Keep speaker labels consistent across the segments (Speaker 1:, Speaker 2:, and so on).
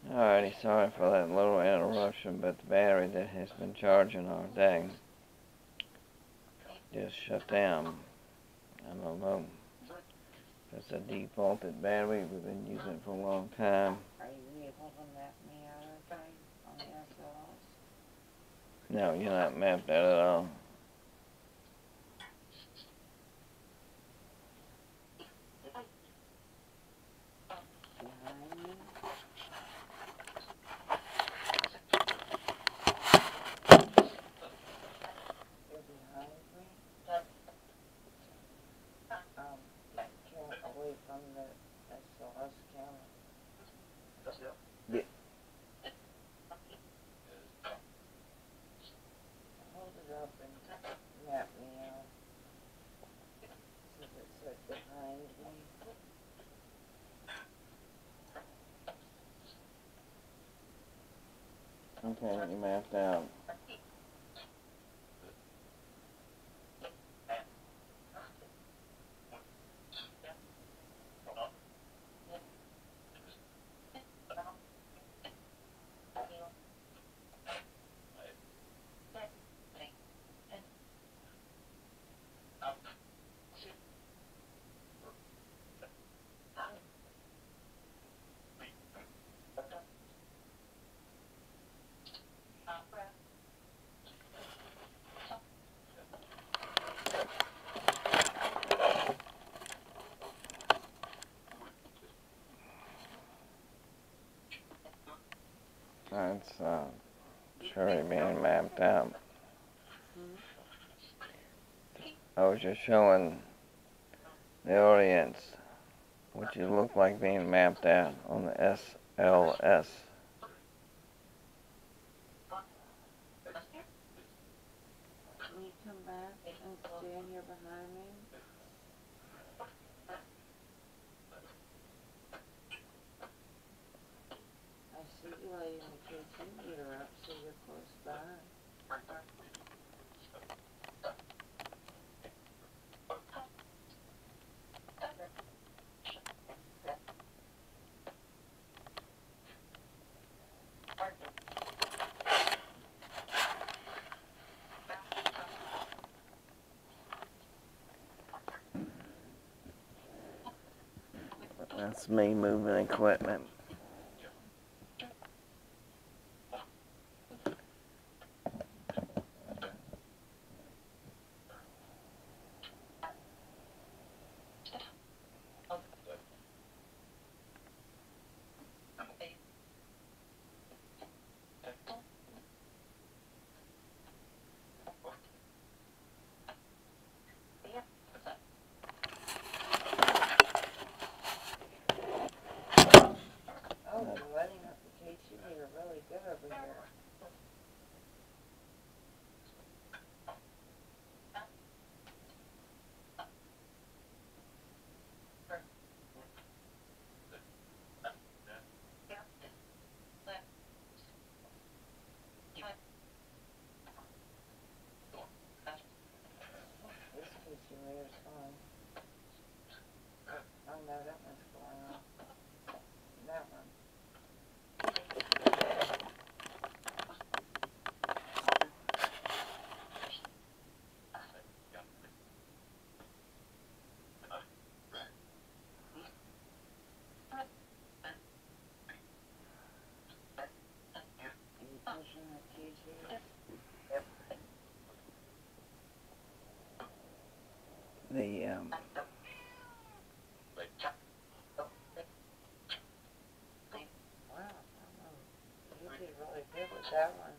Speaker 1: Alrighty, sorry for that little interruption, but the battery that has been charging all day just shut down. I don't know. It's a defaulted battery. We've been using it for a long time.
Speaker 2: Are you able to map me out okay on the SLS?
Speaker 1: No, you're not mapped out at all.
Speaker 2: Behind me? You're behind me? Away from the SLS camera.
Speaker 1: Yeah.
Speaker 2: Hold it up and map me out. See if it said behind me.
Speaker 1: Okay, you mapped out. That's surely being mapped out. I was just showing the audience what you look like being mapped out on the SLS.
Speaker 2: Can you come back and stand here behind me? I see you laying the KT meter up, so you're close by.
Speaker 1: That's me moving equipment.
Speaker 2: Oh, you're letting up the KT meter really good over here. This KT meter's fine. Oh no, that one's going off. That one. Are you pushing the KT?
Speaker 1: The
Speaker 2: Wow, you did really good with that one.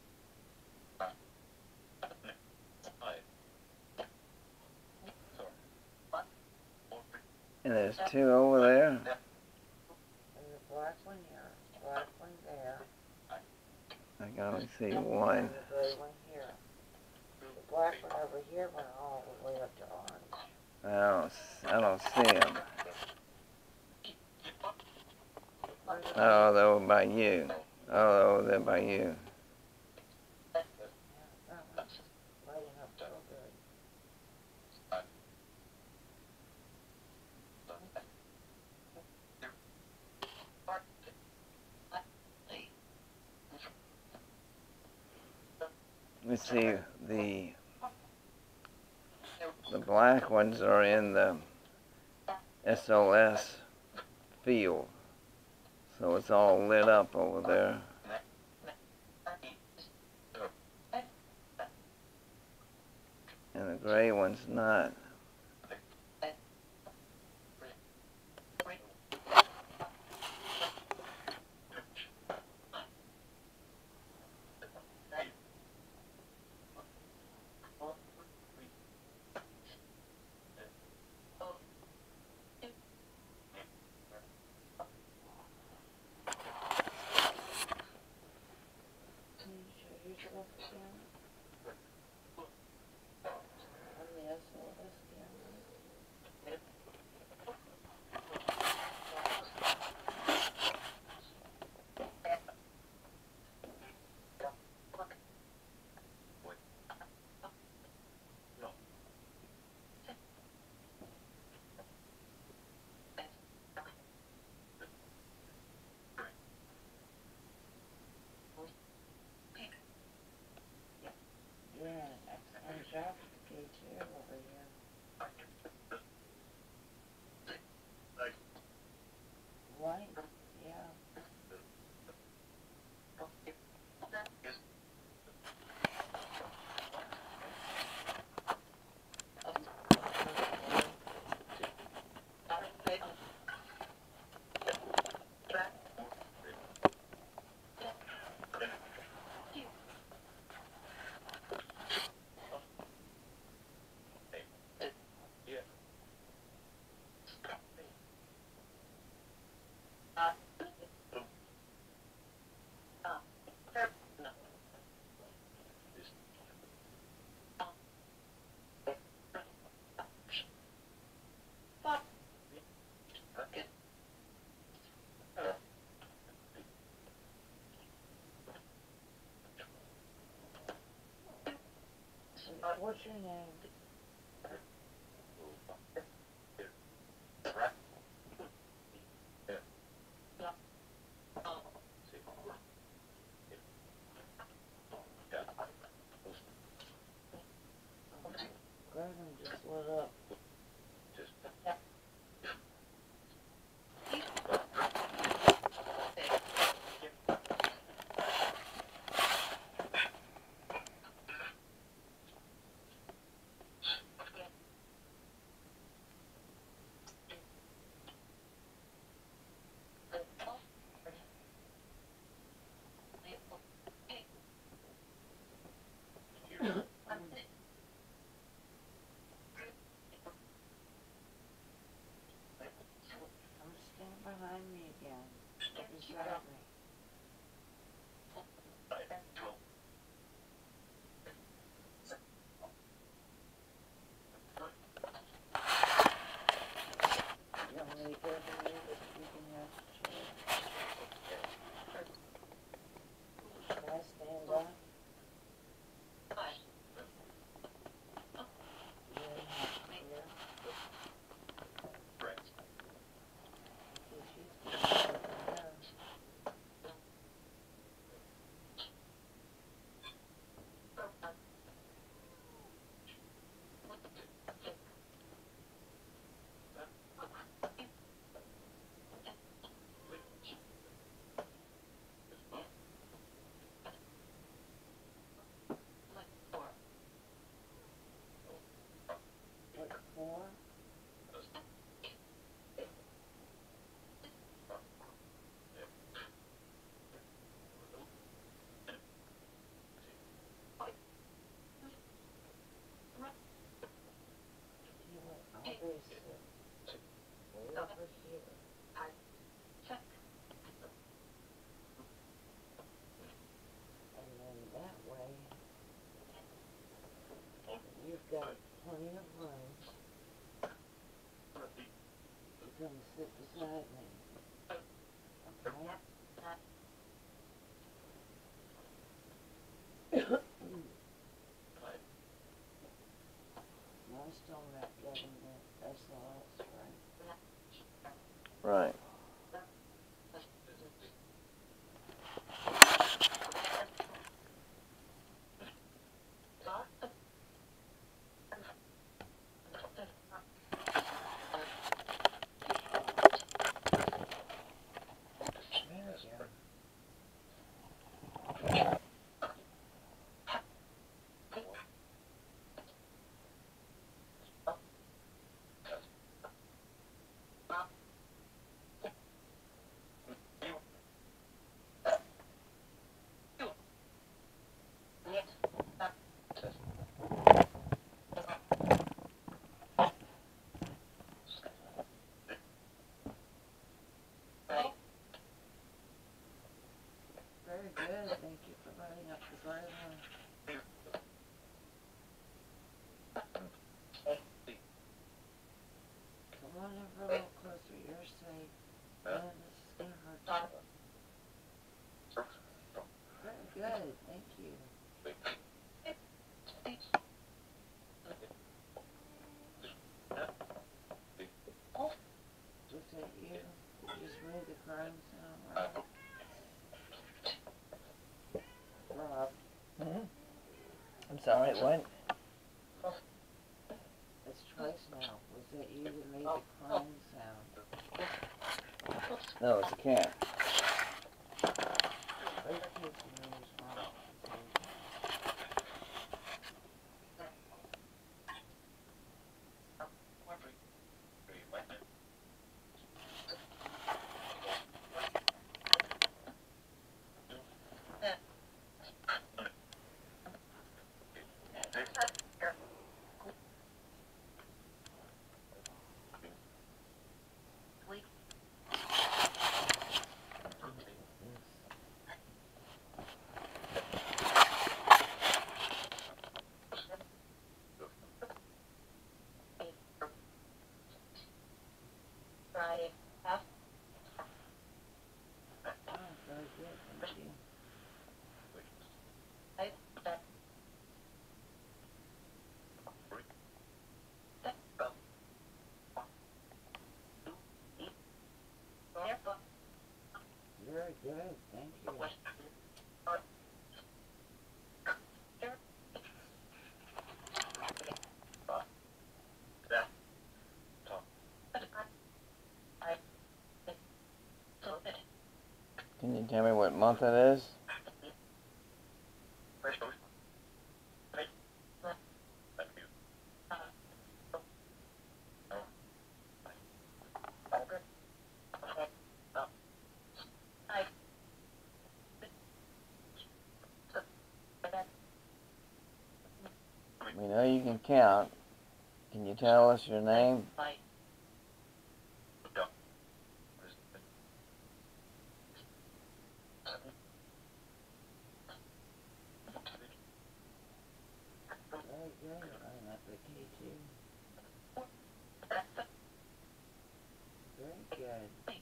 Speaker 1: and there's two over there.
Speaker 2: There's a black one here, black one there.
Speaker 1: I can only see one.
Speaker 2: And a gray one here. The black one over here went all the way up to orange.
Speaker 1: I don't see them. Oh, they're over by you. Oh, they're by you.
Speaker 2: Yeah, that one's lighting up real good.
Speaker 1: can see the black ones are in the SOS field. So it's all lit up over there. And the gray one's not.
Speaker 2: Can you show yourself again? On the SOS camera. Yeah, excellent job with the K2 over here. White, yeah. What's your name? Graham just lit up. Stand behind me again. Beside me. You want me to go to you, but you can have the chair. Can I stand up? Four. I'll be way over here. And then that way, you've got plenty of room to come sit beside me. Okay? No, I'm still not getting the SOS, right?
Speaker 1: Right.
Speaker 2: this is gonna hurt. Very good, thank you. Was that you? You just made the crying sound, right? Rob,
Speaker 1: I'm sorry, what?
Speaker 2: it's twice now. Was that you that made the crying sound?
Speaker 1: No, it's a cat.
Speaker 2: Are you kidding me, Rob? Oh, very good, thank you. Very good, thank you.
Speaker 1: Can you tell me what month it is? We know you can count. Can you tell us your name?
Speaker 2: Very good, I'm up at K2. Very good.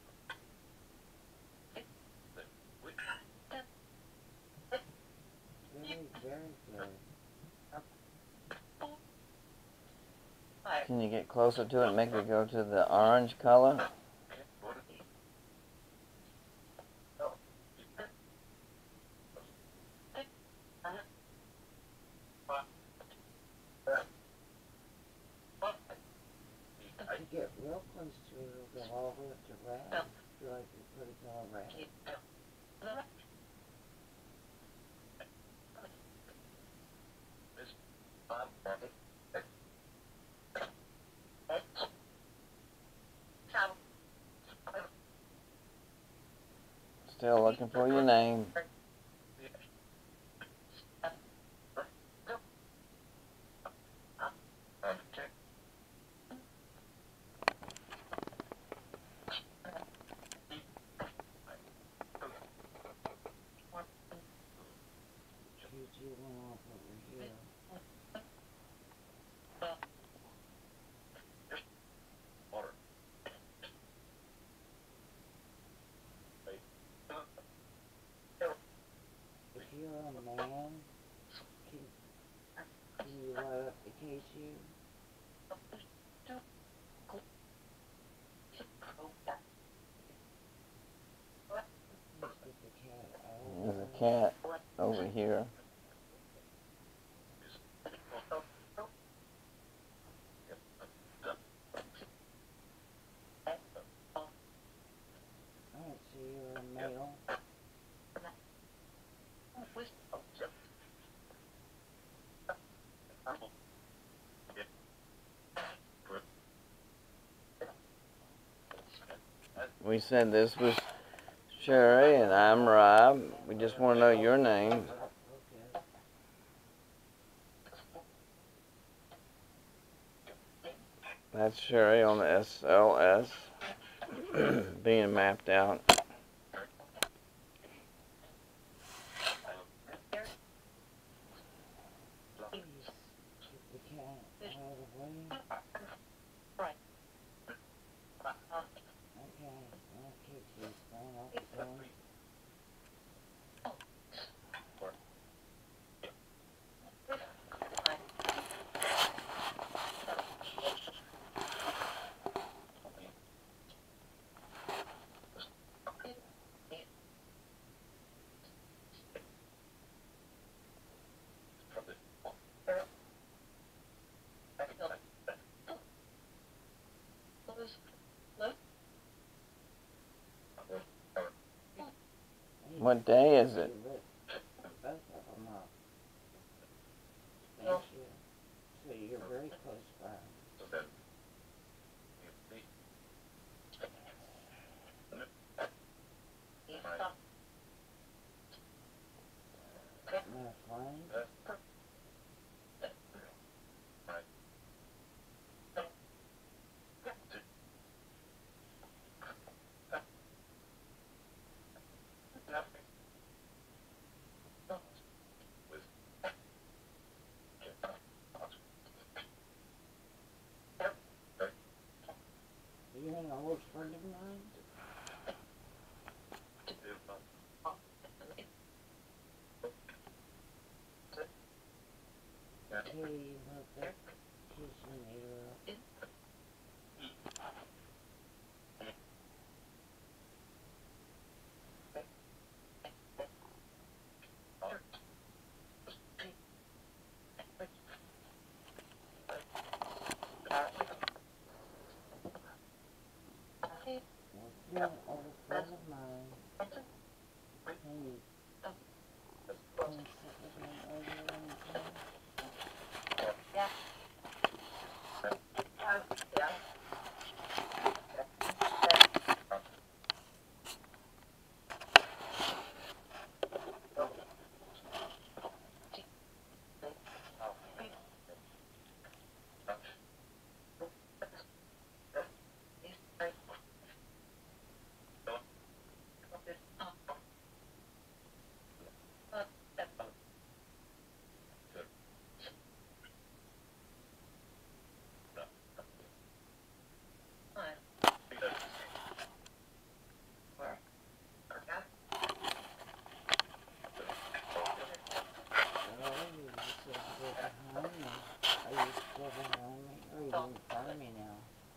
Speaker 2: Very good.
Speaker 1: Can you get closer to it and make it go to the orange color?
Speaker 2: If you get real close to it, it'll go all the way up to red. Feel like you put it all red.
Speaker 1: Still looking for your name.
Speaker 2: Q2 went off over here. If you're a man, can you light up the K2? Let's get the cat out.
Speaker 1: There's a cat over here.
Speaker 2: Alright, so you're a male.
Speaker 1: We said this was Sherry and I'm Rob. We just want to know your name.
Speaker 2: Okay.
Speaker 1: That's Sherry on the SLS being mapped out.
Speaker 2: Please keep the cat out of the way. Okay, okay,
Speaker 1: What day is it?
Speaker 2: You lit both of them up. Thank you. So you're very close by. My friend. You're an old friend of mine? Okay, you hope that teaching me to you're an old friend of mine. Can you sit with me over anytime? Oh, you just said to get behind me. Are you still behind me? Or are you in front of me now?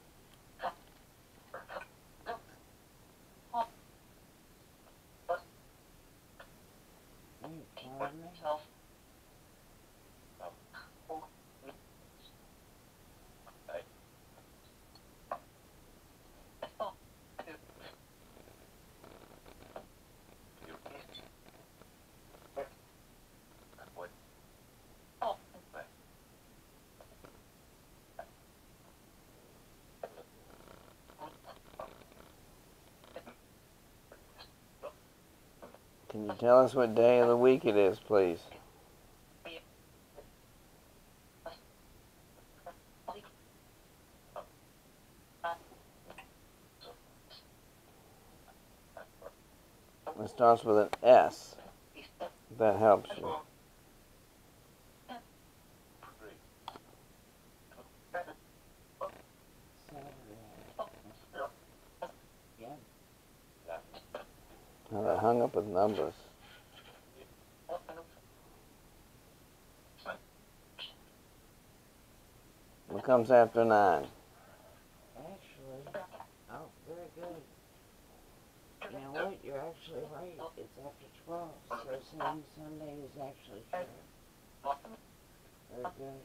Speaker 2: Are you in front of me?
Speaker 1: Can you tell us what day of the week it is, please? It starts with an S. If that helps you. Now they're hung up with numbers. What comes after 9?
Speaker 2: Actually, oh, very good. You know what? You're actually right. It's after 12. So saying Sunday is actually true. Very good.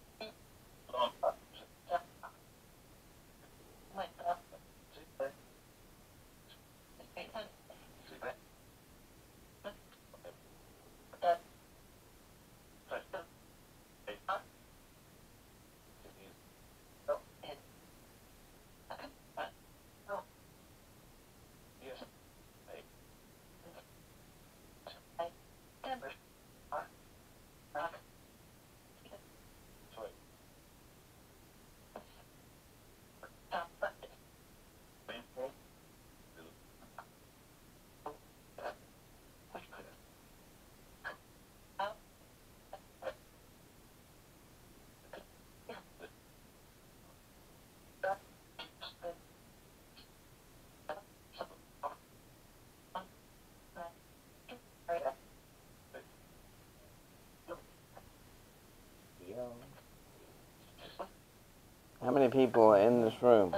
Speaker 1: How many people are in this room?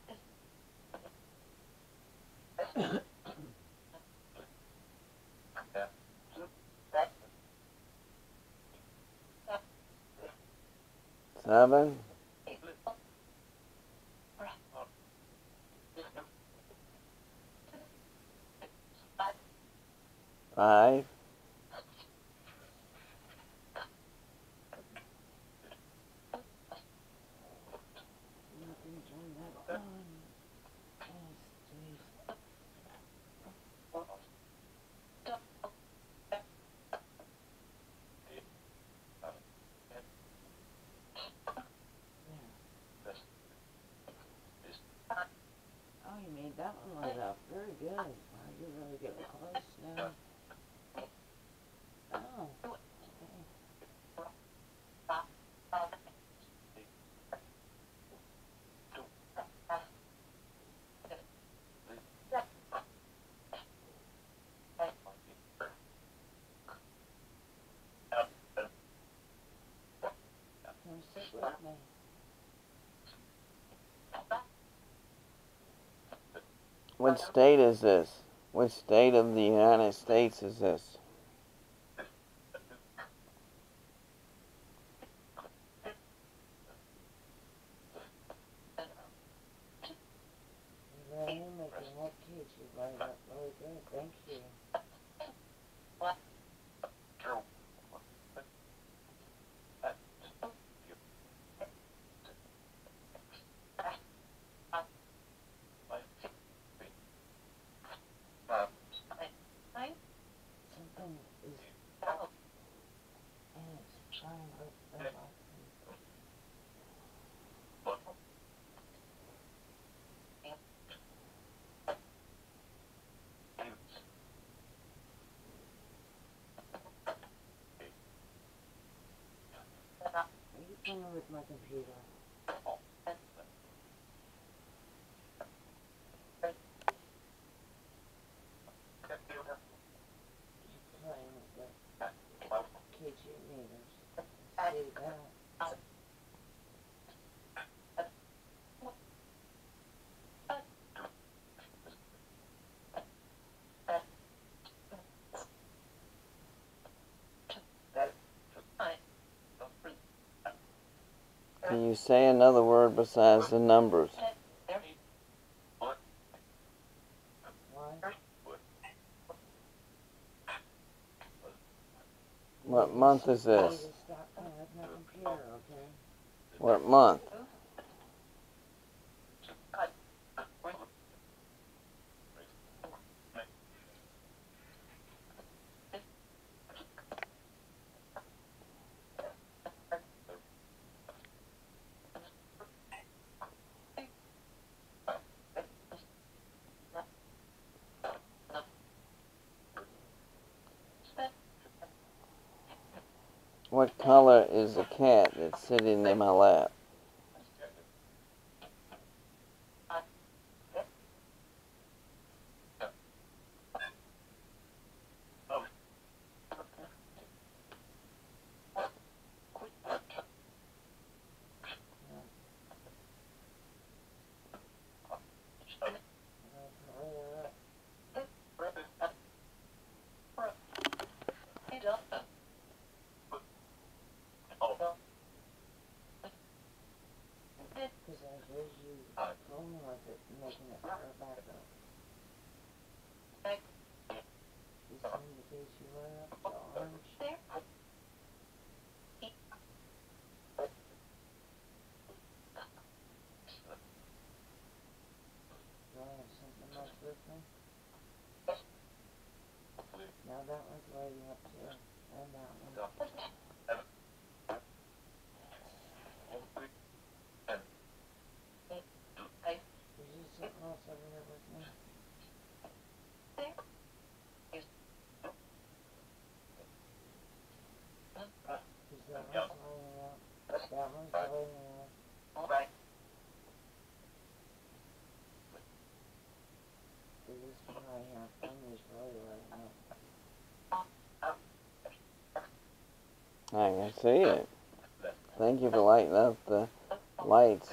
Speaker 1: Seven? 5.
Speaker 2: You can turn that on. Oh, sweet. There. Oh, you made that one light up. Very good. Wow, you're really getting close now. Oh, okay. Come sit with me.
Speaker 1: What state is this? What state of the United States is this?
Speaker 2: You're really making that cage light up really good. Thank you. Something is and it's trying to light up. Are you playing with my computer? You're playing with the KG meters. See that?
Speaker 1: Can you say another word besides the numbers?
Speaker 2: What?
Speaker 1: What month is this?
Speaker 2: You need to stop playing with my computer, okay?
Speaker 1: What month? What color is the cat that's sitting in my lap?
Speaker 2: Because I heard you fooling with it and making it fire back up. You send the KG light up to orange. Do I have something else with me? Now that one's lighting up too. And that one. Is there something else over here with me? Because that one's lighting up. That one's lighting up. So this one right here in front of me is really lighting up.
Speaker 1: I can see it. Thank you for lighting up the lights.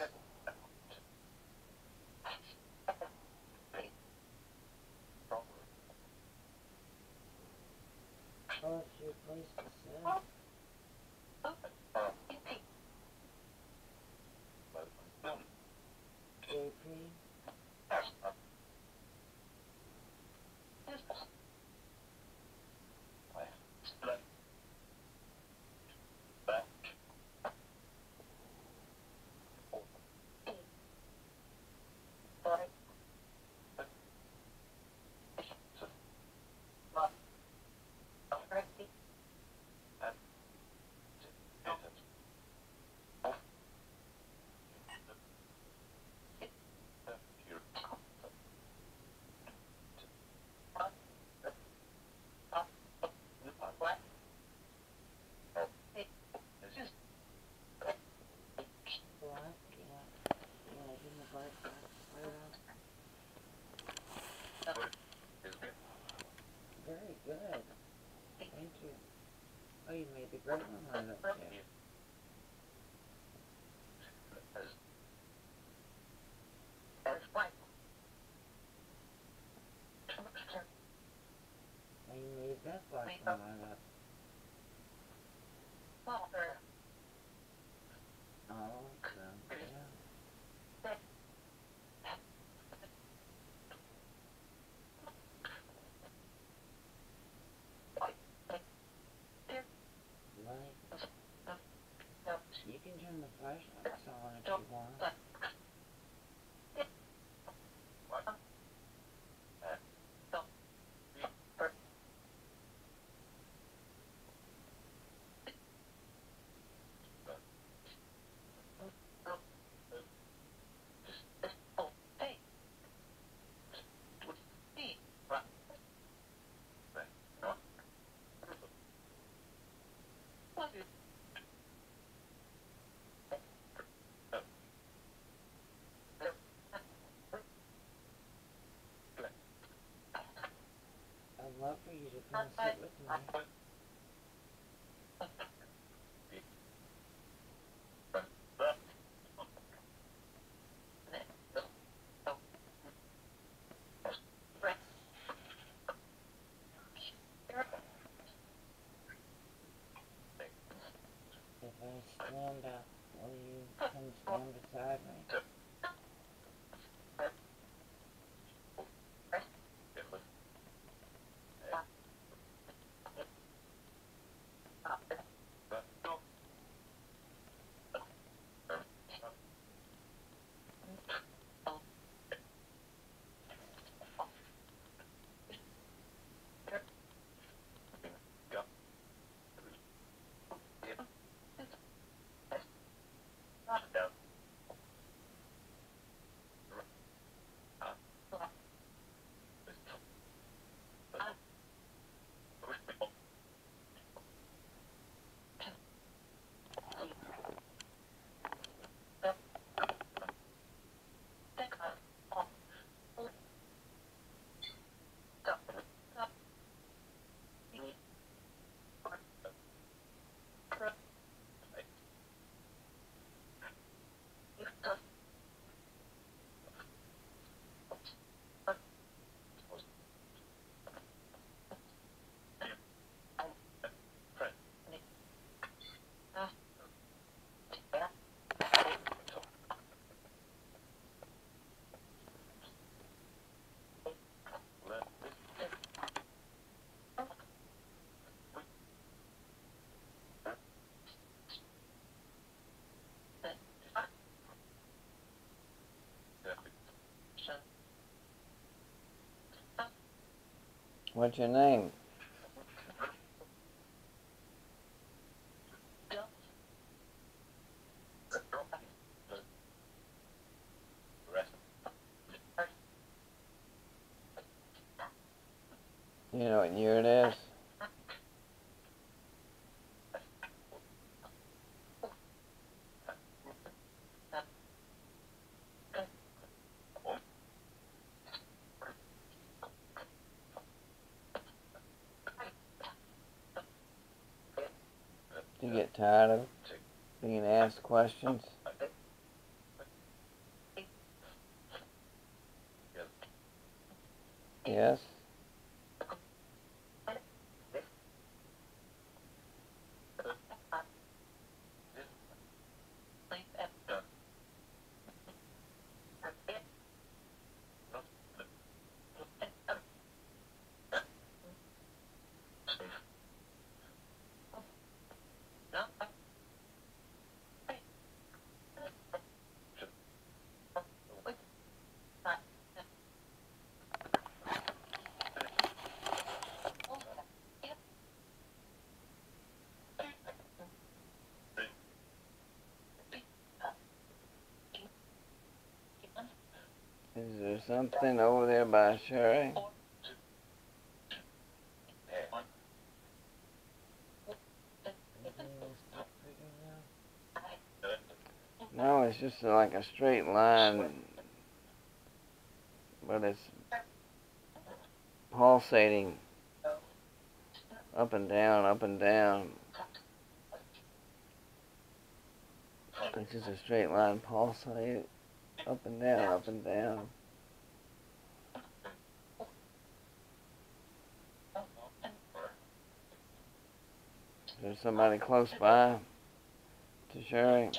Speaker 2: Oh, it's your place to sit. JP? Very good. Thank you. Oh, you made the great one right up too. And you made that black one right up. Awesome. Yeah. Right. You can turn the flashlights on if you want. I'd love for you to come sit with me. If I stand up, will you come stand beside me?
Speaker 1: What's your name? You know what year it is? Do you get tired of being asked questions? Yes? Is there something over there by Sherry? No, it's just like a straight line, but it's pulsating up and down, up and down. It's just a straight line pulsating up and down, up and down. Is there somebody close by to Sherry?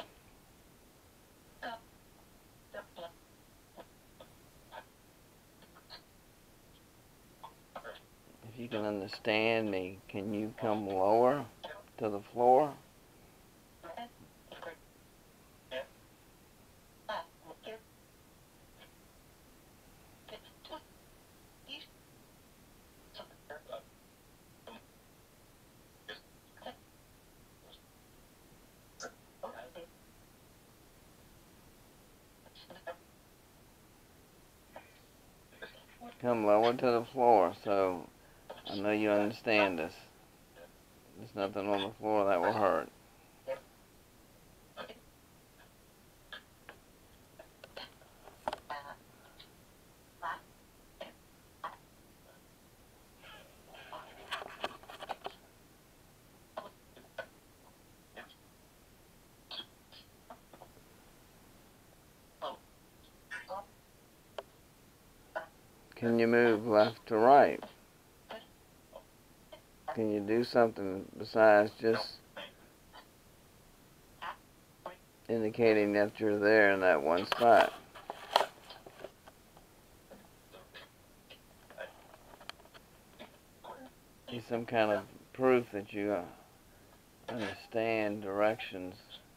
Speaker 1: If you can understand me, can you come lower to the floor? Come lower to the floor so I know you understand us. There's nothing on the floor that will hurt. Can you move left to right? Can you do something besides just indicating that you're there in that one spot? Be some kind of proof that you understand directions.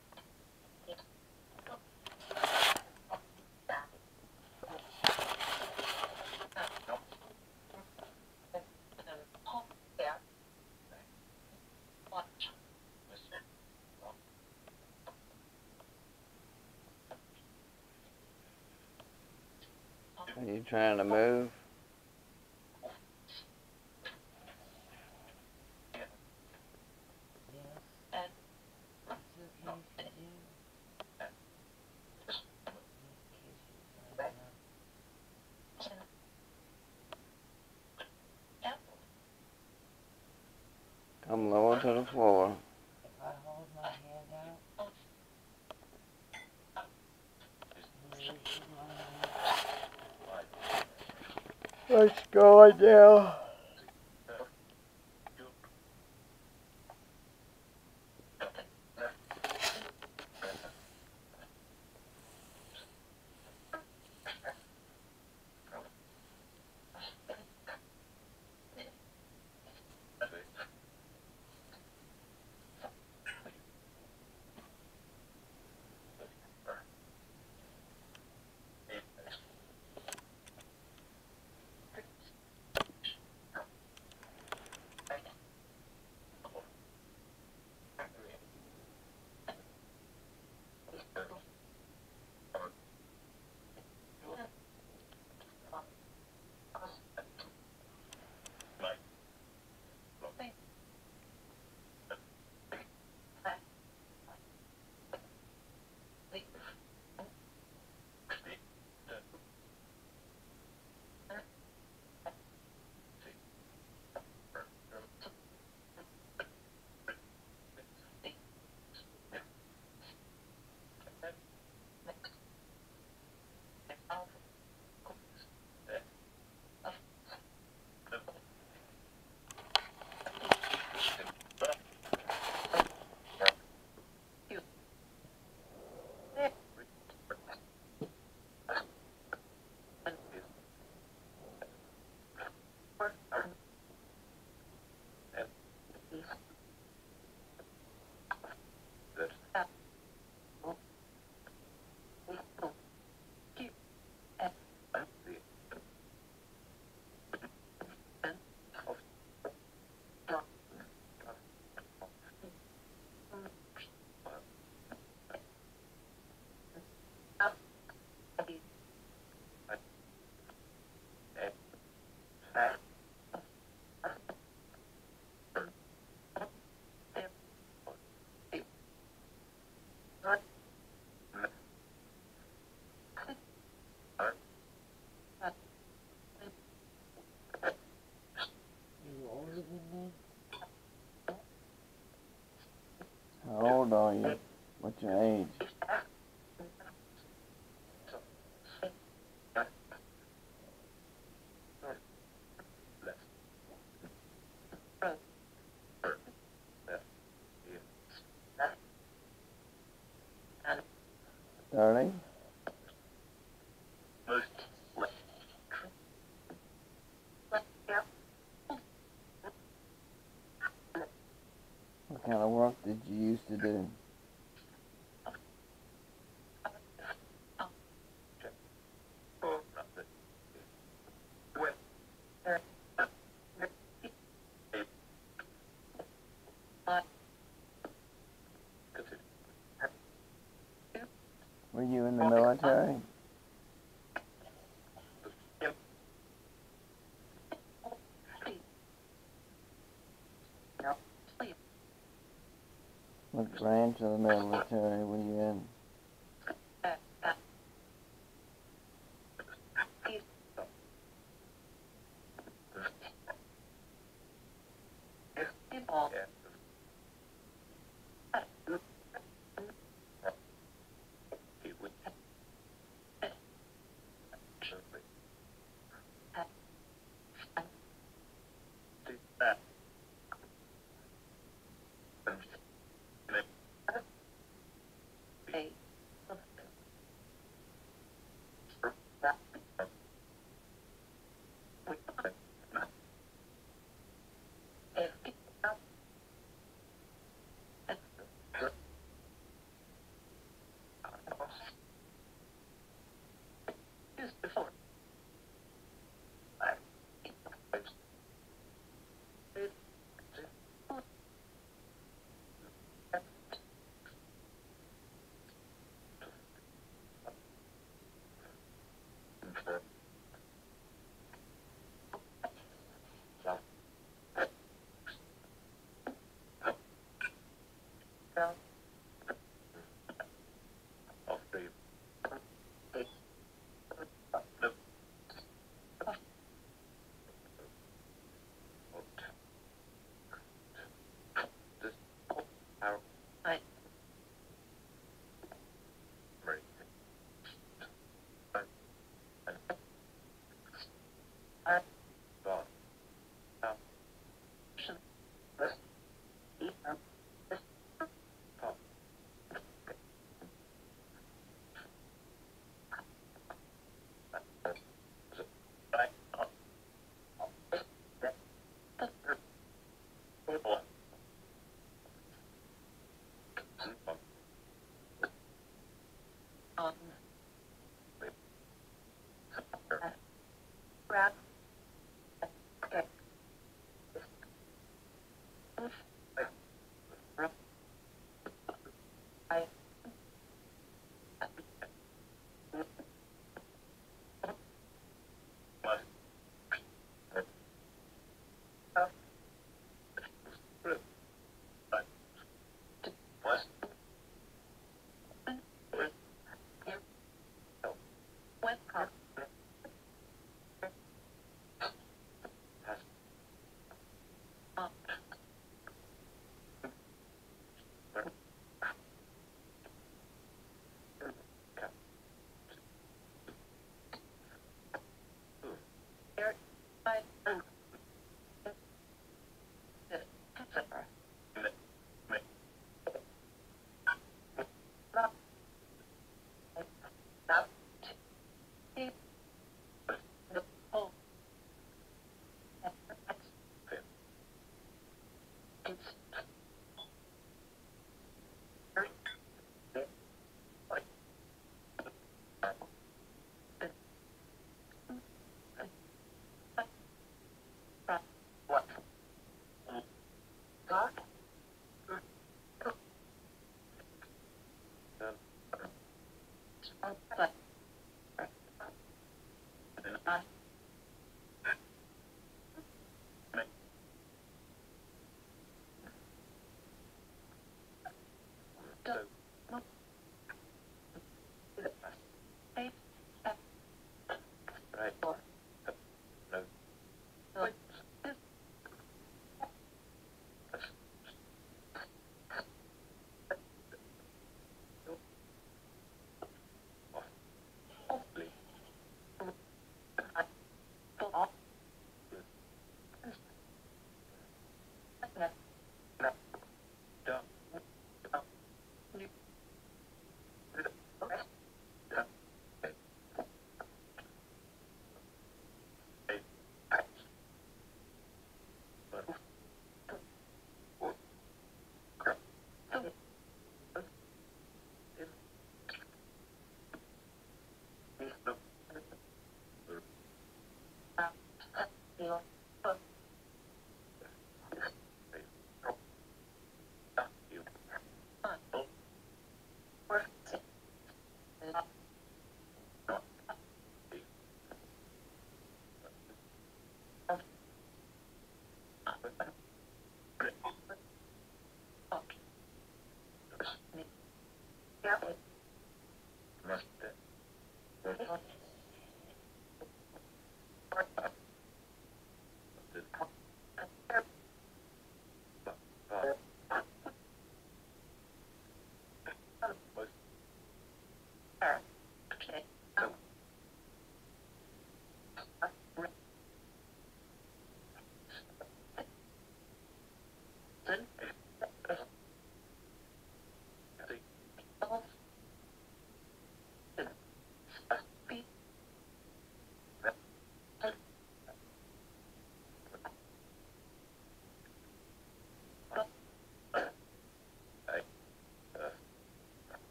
Speaker 1: Are you trying to move? Come lower to the floor.
Speaker 2: If I hold my hand out,
Speaker 1: Let's go now. Starting. What kind of work did you used to do? Were you in the military? What branch of the military were you in?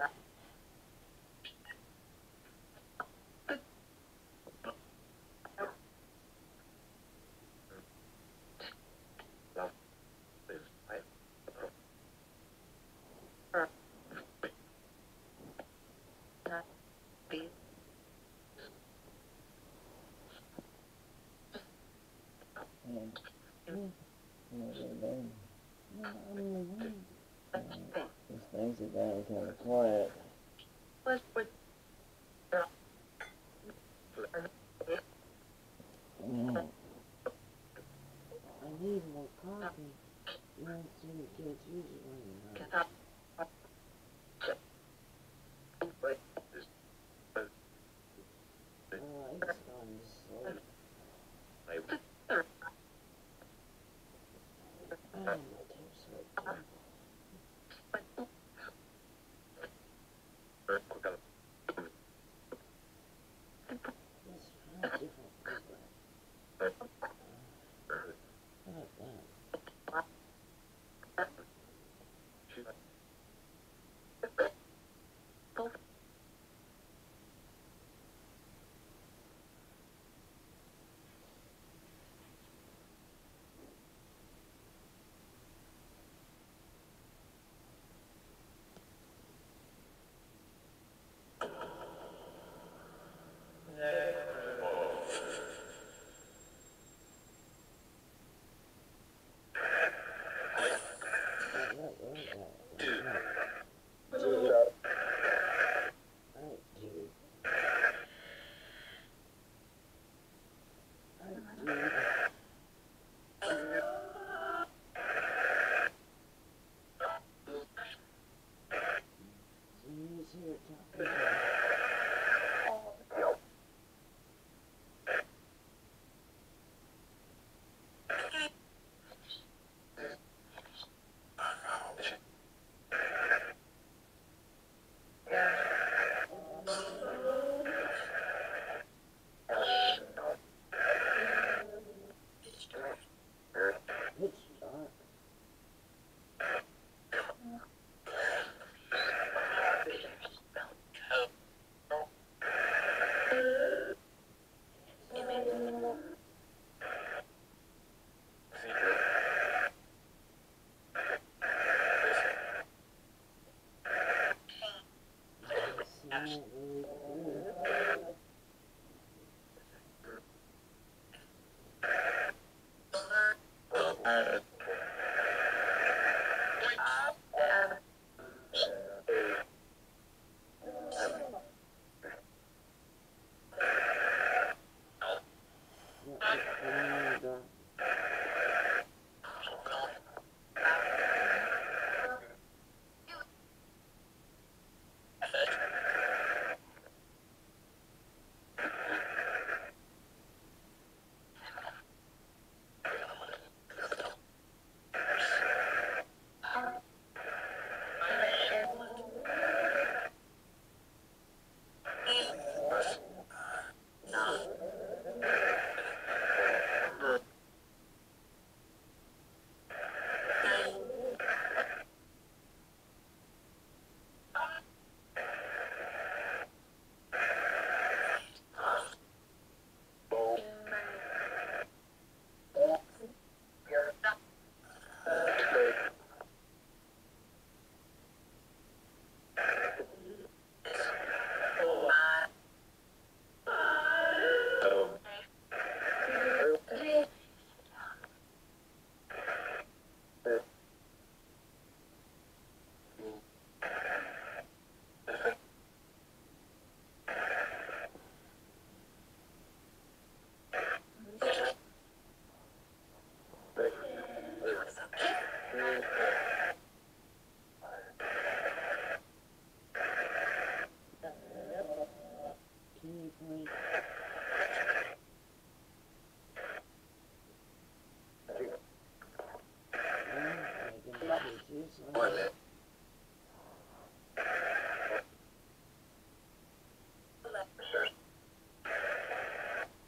Speaker 1: These things are getting kind of quiet.
Speaker 2: I need more coffee. You don't see the kids usually when you're not. It's going to sleep. My tips are terrible. Let's try a different program. How about that?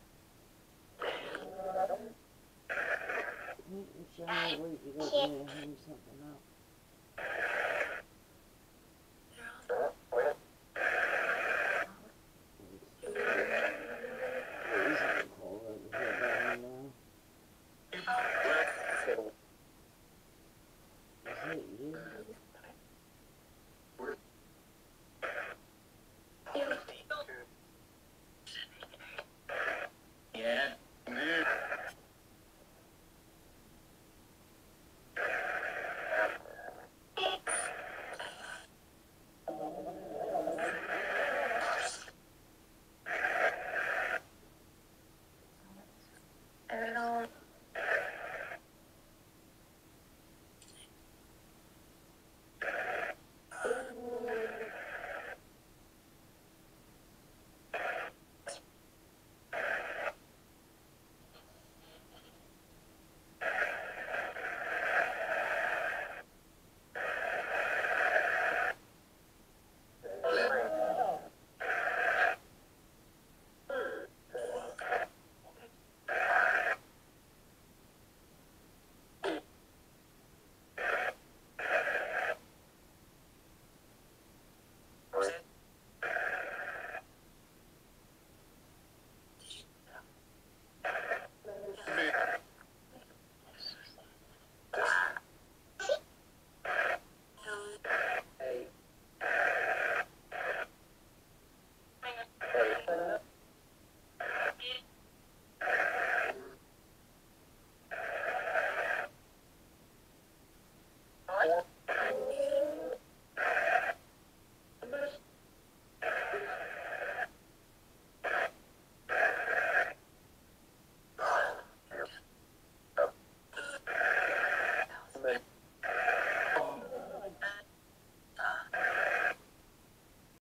Speaker 2: Show me where you got me